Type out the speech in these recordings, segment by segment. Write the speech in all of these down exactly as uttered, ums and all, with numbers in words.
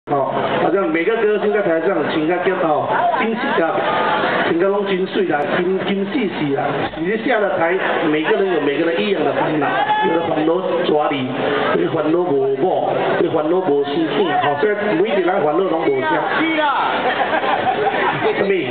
哦，好像每个歌星在台上请他叫哦，金丝啊，请个拢金水啦，金金细细啦。你下了台，每个人有每个人一样的烦恼，有的烦恼抓你，有的烦恼无某，有的烦恼无生囝，好，所以每一个人烦恼拢无相。是啦。什么？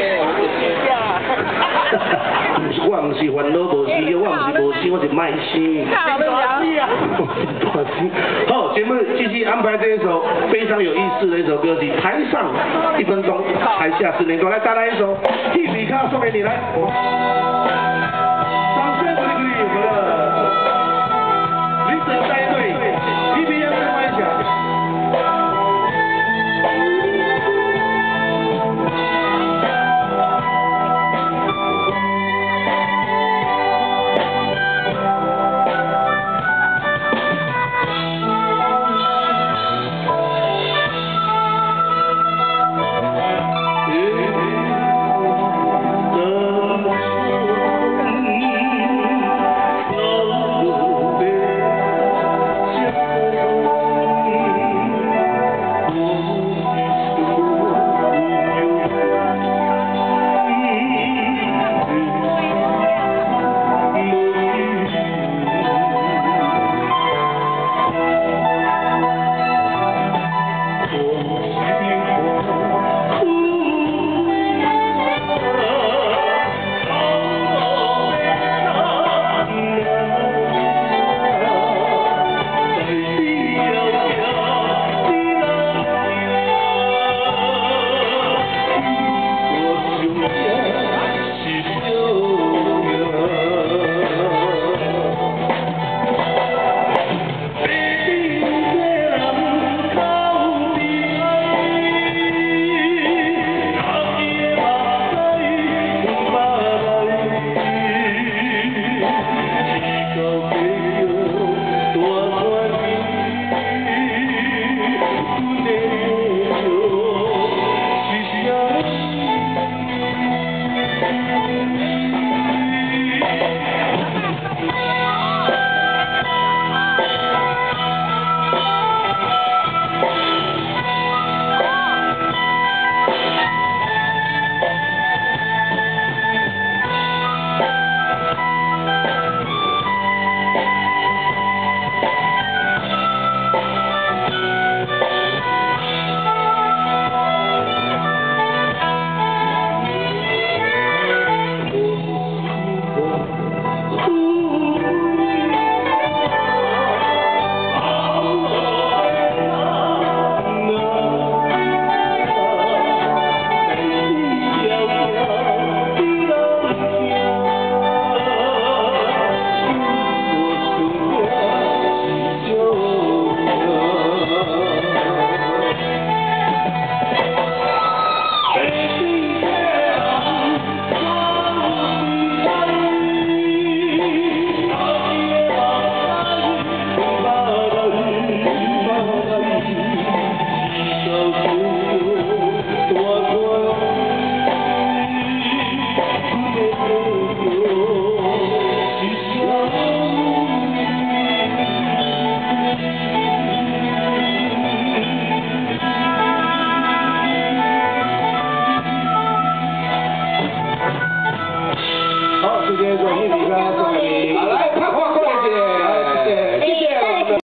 我唔是烦恼无生，我唔是无生，我是卖生。大声啊！大声。好，节目继续安排这一首非常有意思的一首歌曲，台上一分钟，台下十年功。来，带来一首《替比卡》送给你，来。